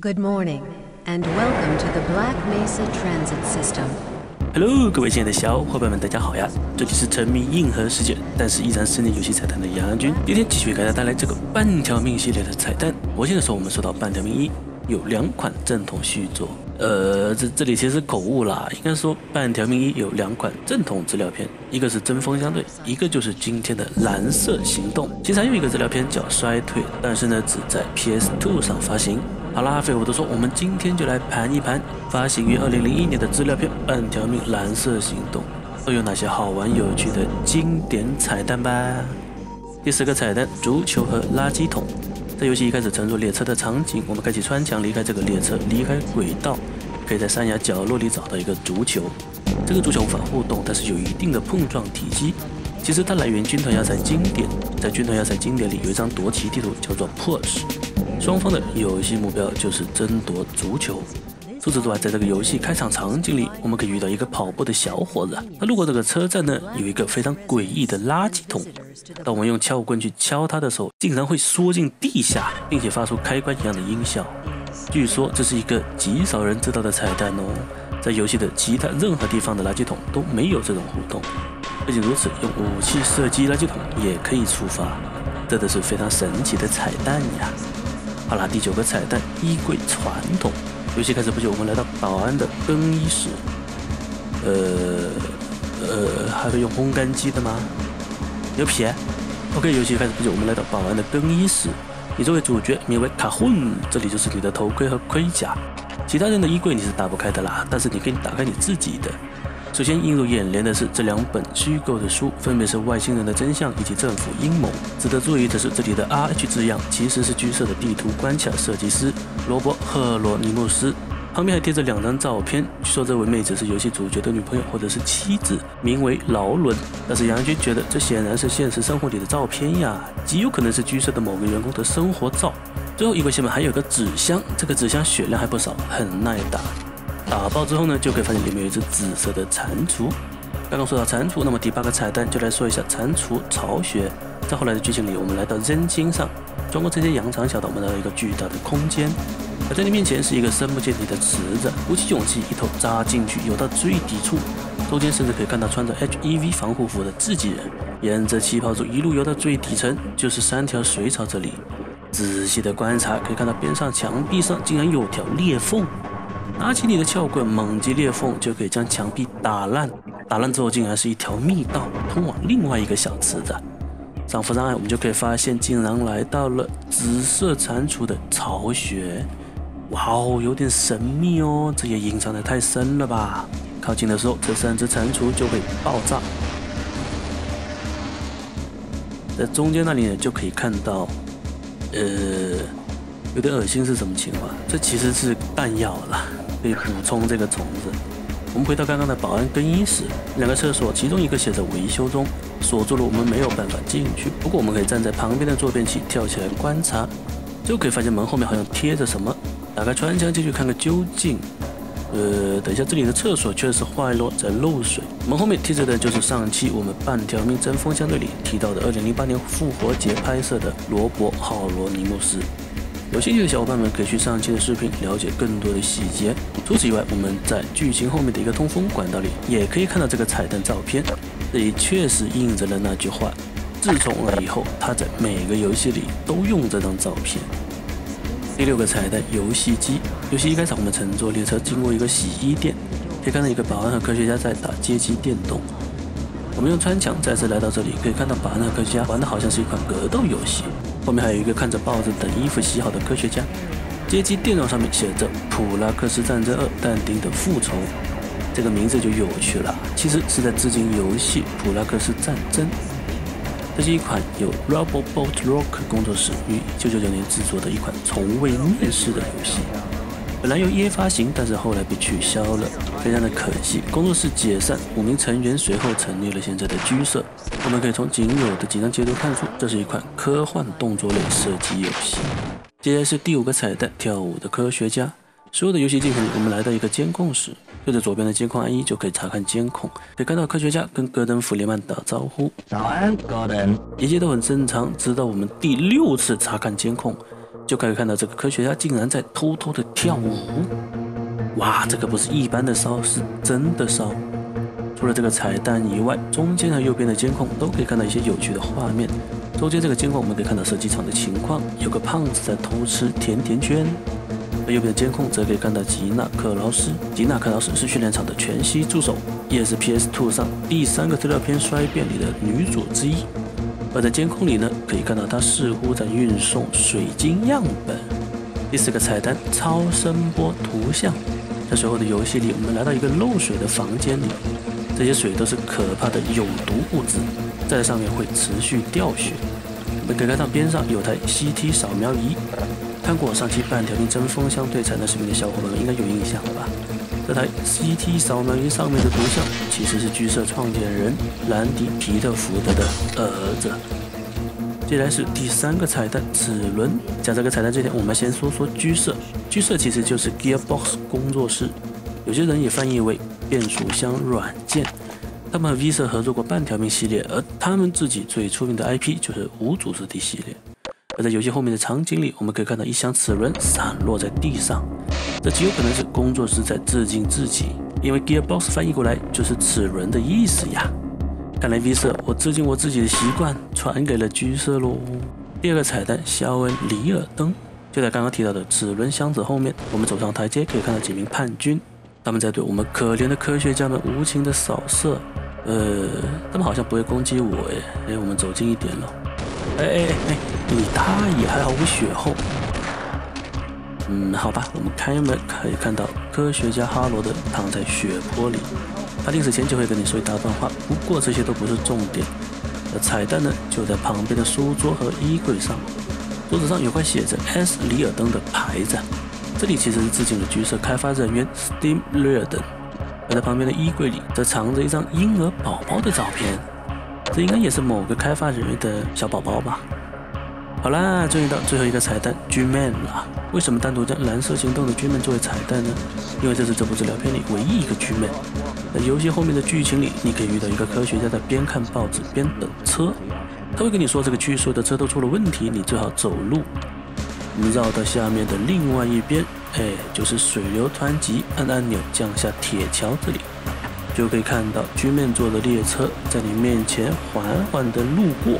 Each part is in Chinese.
Good morning, and welcome to the Black Mesa Transit System. Hello， 各位亲爱的小伙伴们，大家好呀！这里是沉迷硬核世界，但是依然思念游戏彩蛋的杨军。今天继续给大家带来这个半条命系列的彩蛋。我现在说我们说到半条命一有2款正统续作，这里其实口误啦，应该说半条命一有2款正统资料片，一个是针锋相对，一个就是今天的蓝色行动。其实还有一个资料片叫衰退，但是呢只在 PS2 上发行。好啦，废话不多说，我们今天就来盘一盘发行于2001年的资料片《半条命蓝色行动》都有哪些好玩有趣的经典彩蛋吧。第4个彩蛋：足球和垃圾桶。在游戏一开始乘坐列车的场景，我们开启穿墙离开这个列车，离开轨道，可以在山崖角落里找到一个足球。这个足球无法互动，但是有一定的碰撞体积。其实它来源军团要塞经典，在军团要塞经典里有一张夺旗地图叫做 Push。双方的游戏目标就是争夺足球。除此之外，在这个游戏开场场景里，我们可以遇到一个跑步的小伙子。他路过这个车站呢，有一个非常诡异的垃圾桶。当我们用撬棍去敲它的时候，竟然会缩进地下，并且发出开关一样的音效。据说这是一个极少人知道的彩蛋哦。在游戏的其他任何地方的垃圾桶都没有这种互动。不仅如此，用武器射击垃圾桶也可以触发，真的是非常神奇的彩蛋呀。好啦，第9个彩蛋：衣柜传统。游戏开始不久，我们来到保安的更衣室。还会用烘干机的吗？牛皮？OK， 游戏开始不久，我们来到保安的更衣室。你作为主角，名为卡混，这里就是你的头盔和盔甲。其他人的衣柜你是打不开的啦，但是你可以打开你自己的。首先映入眼帘的是这2本虚构的书，分别是外星人的真相以及政府阴谋。值得注意的是，这里的 RH 字样其实是剧社的地图关卡设计师罗伯·赫罗尼姆斯。旁边还贴着2张照片，据说这位妹子是游戏主角的女朋友或者是妻子，名为劳伦。但是杨军觉得这显然是现实生活里的照片呀，极有可能是剧社的某个员工的生活照。最后衣柜下面还有个纸箱，这个纸箱血量还不少，很耐打。打爆之后呢，就可以发现里面有一只紫色的蟾蜍。刚刚说到蟾蜍，那么第8个彩蛋就来说一下蟾蜍巢穴。在后来的剧情里，我们来到人间上，穿过这些羊肠小道，我们来到一个巨大的空间。而在你面前是一个深不见底的池子，鼓起勇气一头扎进去，游到最底处，中间甚至可以看到穿着 HEV 防护服的自己人。沿着气泡柱一路游到最底层，就是3条水槽。这里仔细的观察，可以看到边上墙壁上竟然有条裂缝。拿起你的撬棍猛击裂缝，就可以将墙壁打烂。打烂之后竟然是一条密道，通往另外一个小池子。上浮上岸，我们就可以发现竟然来到了紫色蟾蜍的巢穴。哇哦，有点神秘哦，这也隐藏得太深了吧。靠近的时候，这3只蟾蜍就会爆炸。在中间那里呢，就可以看到有点恶心是什么情况？这其实是弹药啦，可以补充这个虫子。我们回到刚刚的保安更衣室，2个厕所，其中一个写着维修中，锁住了，我们没有办法进去。不过我们可以站在旁边的坐便器跳起来观察，就可以发现门后面好像贴着什么。打开穿墙进去看个究竟。等一下，这里的厕所确实坏了，在漏水。门后面贴着的就是上期我们半条命针锋相对里提到的2008年复活节拍摄的罗伯·浩罗尼姆斯。有兴趣的小伙伴们可以去上期的视频了解更多的细节。除此以外，我们在剧情后面的一个通风管道里也可以看到这个彩蛋照片，这里确实印着了那句话：自从那以后，他在每个游戏里都用这张照片。第6个彩蛋：游戏机。游戏一开场，我们乘坐列车经过一个洗衣店，可以看到一个保安和科学家在打街机电动。我们用穿墙再次来到这里，可以看到保安和科学家玩的好像是一款格斗游戏。后面还有一个看着报纸等衣服洗好的科学家。街机电脑上面写着《普拉克斯战争2：但丁的复仇》，这个名字就有趣了，其实是在致敬游戏《普拉克斯战争》。这是一款由 Robobolt Rock 工作室于1999年制作的一款从未面世的游戏。本来由EA发行，但是后来被取消了，非常的可惜。工作室解散，5名成员随后成立了现在的剧社。我们可以从仅有的几张截图看出，这是一款科幻动作类射击游戏。接下来是第5个彩蛋：跳舞的科学家。所有的游戏镜头里，我们来到一个监控室，对着左边的监控按1就可以查看监控，可以看到科学家跟戈登·弗里曼打招呼。 早安，戈登。 一切都很正常，直到我们第6次查看监控， 就可以看到这个科学家竟然在偷偷的跳舞。哇，这个不是一般的烧，是真的烧。除了这个彩蛋以外，中间和右边的监控都可以看到一些有趣的画面。中间这个监控我们可以看到射击场的情况，有个胖子在偷吃甜甜圈。而右边的监控则可以看到吉娜·克劳斯。吉娜·克劳斯是训练场的全息助手，也是 PS2 上第3个资料片衰变里的女主之一。而在监控里呢，可以看到她似乎在运送水晶样本。第4个彩蛋，超声波图像。在随后的游戏里，我们来到一个漏水的房间里，这些水都是可怕的有毒物质，在上面会持续掉血。我们可以看到边上有台 CT 扫描仪。看过上期半条命针锋相对彩蛋视频的小伙伴们应该有印象了吧？这台 CT 扫描仪上面的图像其实是剧社创建人兰迪·皮特福德的儿子。接下来是第3个彩蛋，齿轮。讲这个彩蛋之前，我们先说说剧社。剧社其实就是 Gearbox 工作室，有些人也翻译为变速箱软件。他们和 V 社合作过半条命系列，而他们自己最出名的 IP 就是无主之地系列。而在游戏后面的场景里，我们可以看到一箱齿轮散落在地上，这极有可能是工作室在致敬自己，因为 Gearbox 翻译过来就是齿轮的意思呀。看来 V 社我致敬我自己的习惯传给了剧社咯。第2个彩蛋，肖恩·里尔登。就在刚刚提到的齿轮箱子后面，我们走上台阶可以看到几名叛军，他们在对我们可怜的科学家们无情的扫射。他们好像不会攻击我哎，我们走近一点了。你大爷，还好我血厚。好吧，我们开门可以看到科学家哈罗德躺在血泊里，他临死前就会跟你说一大段话，不过这些都不是重点。而彩蛋呢，就在旁边的书桌和衣柜上，桌子上有块写着 S 里尔登的牌子，这里其实是致敬了剧社开发人员 Steam Reardon。而在旁边的衣柜里，则藏着一张婴儿宝宝的照片，这应该也是某个开发人员的小宝宝吧。好啦，终于到最后一个彩蛋 G-Man 了。为什么单独将蓝色行动的 G-Man 作为彩蛋呢？因为这是这部资料片里唯一一个 G-Man。在游戏后面的剧情里，你可以遇到一个科学家在边看报纸边等车，他会跟你说这个区域所有的车都出了问题，你最好走路。我们绕到下面的另外一边，就是水流湍急，按按钮降下铁桥，这里就可以看到 G-Man 坐的列车在你面前缓缓地路过。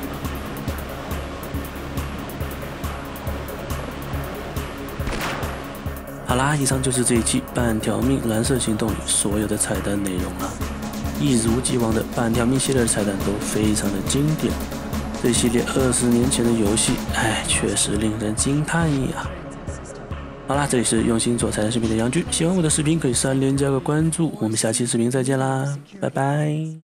好啦，以上就是这一期半条命蓝色行动里所有的彩蛋内容了。一如既往的半条命系列的彩蛋都非常的经典，这系列20年前的游戏，确实令人惊叹呀。好啦，这里是用心做彩蛋视频的杨军，喜欢我的视频可以3连加个关注，我们下期视频再见啦，拜拜。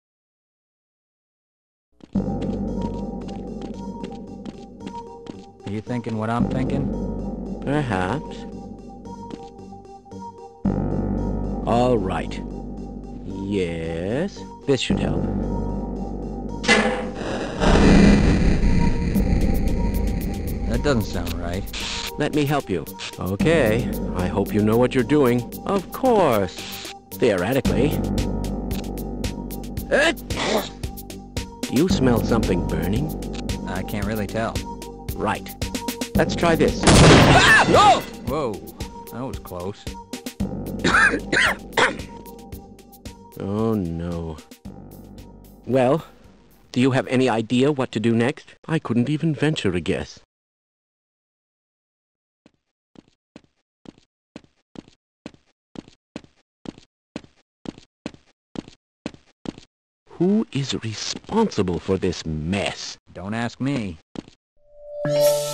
Are you thinking what I'm thinking? Perhaps. All right. Yes, this should help. That doesn't sound right. Let me help you. Okay, I hope you know what you're doing. Of course. Theoretically. You smell something burning? I can't really tell. Right. Let's try this. Ah! Whoa! That was close. Oh, no. Well, do you have any idea what to do next? I couldn't even venture a guess. Who is responsible for this mess? Don't ask me.